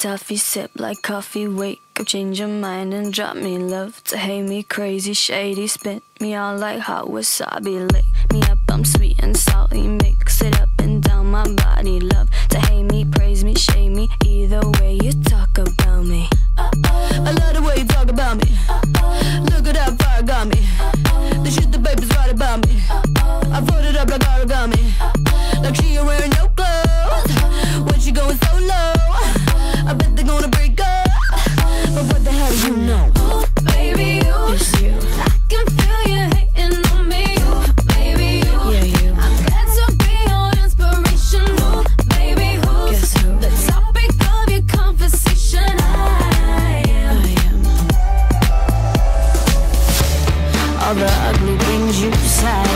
toffee, sip like coffee, wake up, change your mind and drop me love. To hate me crazy, shady, spit me out like hot wasabi. Lick me up, I'm sweet and salty, mix it up and down my body. Love to hate me, praise me, shame me, either way you talk about me. I love the way you talk about me. Look at that fire got me. The shit the baby's right about me. I put it up like origami, like she ain't wearing no clothes. When she going so low, I bet they're gonna break up. But what the hell do you know? Ooh, baby, it's you. I can feel you hating on me. Ooh, baby, yeah, you. I'm glad to be your inspiration. Ooh, baby, guess who? The topic of your conversation. I am. All the ugly things you say,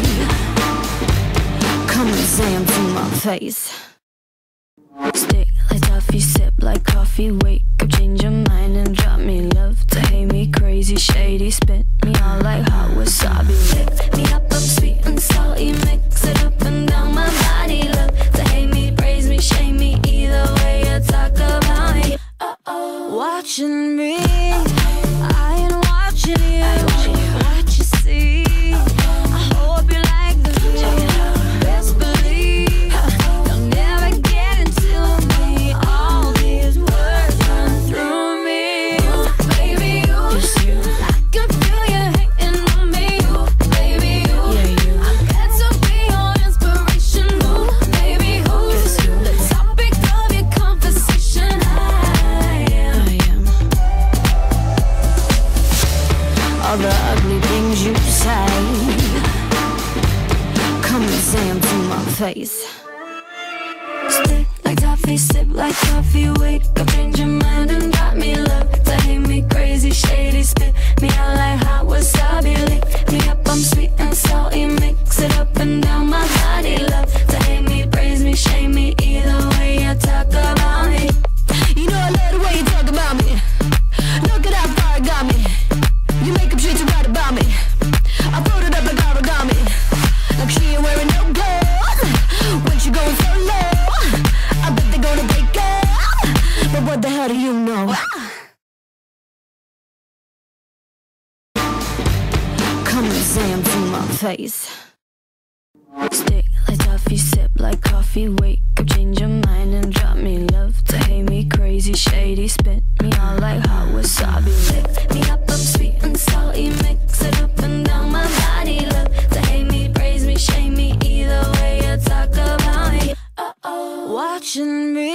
come and say them to my face. Stick like toffee, sip like coffee, wake up, change your mind and drop me love. To hate me crazy, shady, spit me out like hot wasabi. Lick me up, I'm sweet and salty, mix it up and down my body. Love to hate me, praise me, shame me, either way you talk about me. Watching me, I ain't watching you. What you see, I hope you like the view. Best believe you'll never get into me. All these words run through me. Ooh, baby, just you. I can feel you hating on me. Ooh, baby, yeah, you. I'm glad to be your inspiration. Ooh, baby, guess who? The topic of your conversation. I am. All the ugly things you say, come and say them to my face. Stick like toffee, sip like coffee, wake up, change your mind and drop me love. To hate me crazy, shady, spit me out like hot wasabi. Lick me up, I'm sweet and salty, mix it up and down my body. Love to hate me, praise me, shame me, either way you talk about me. You know I love the way you talk about me. Look at how far it got me. You make up shit you write about me. I put it up like origami, like she ain't wearing no clothes. When she going so low, I bet they're gonna break up. But what the hell do you know? Come and say them to my face. Stick like toffee, sip like coffee, wake up, change your mind and drop me love. To hate me crazy, shady, spit me out like hot wasabi. Lick me up, I'm sweet and salty, mix it up and down my body. Love to hate me, praise me, shame me, either way you talk about me. Watching me,